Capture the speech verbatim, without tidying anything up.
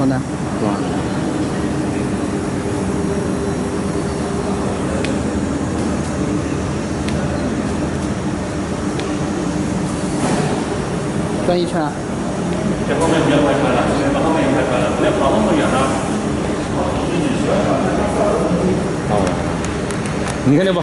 后呢？ 是吧？ 转一圈。 这后面不要太快了，把后面也太快了，不要跑那么远了。哦，你看这不。